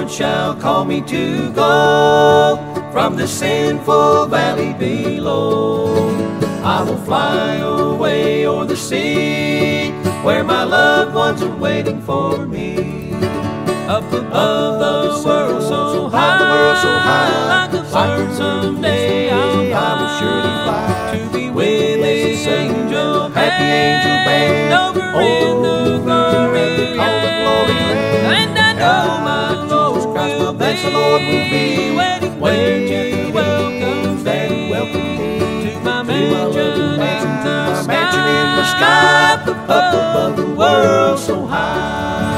one shall call me to go from the sinful valley below. I will fly away o'er the sea, where my loved ones are waiting for me. Up above the world so high, like a bird someday I will surely fly to be with this angel, happy angel band, over in the glory land. And I know my Lord will be, the Lord will be waiting to welcome me to my mansion in the sky, up above the world so high.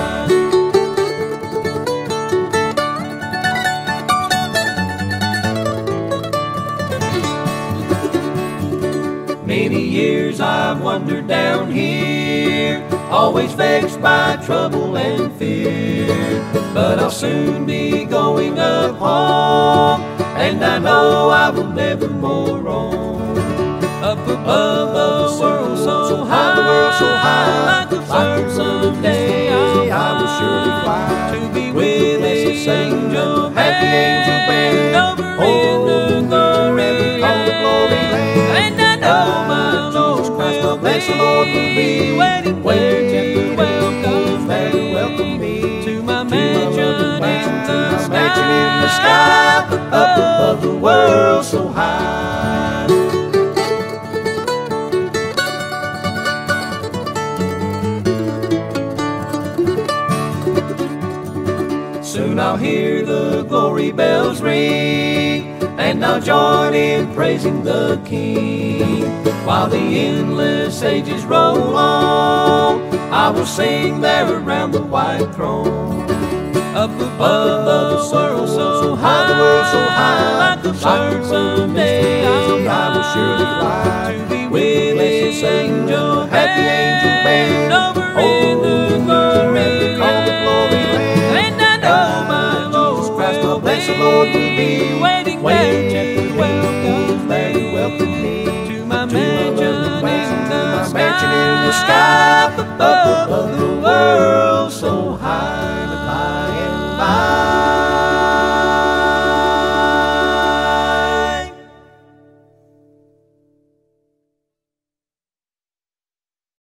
Many years I've wandered down here, always vexed by trouble and fear. But I'll soon be going up home, and I know I will never more roam. Up above the world so high, like a bird someday I will surely fly to be with this angel, happy angel band, over in the glory land. And I know my Lord Christ, the blessed Lord will be waiting to welcome me to my mansion in the sky, up above the world so high. Soon I'll hear the glory bells ring, and I'll join in praising the King. While the endless ages roll on, I will sing there around the white throne. Up above the world so high, like a bird someday I will surely fly to be with this angel, happy angel band, over in the glory land. And I know my Lord Christ, the blessed Lord will be waiting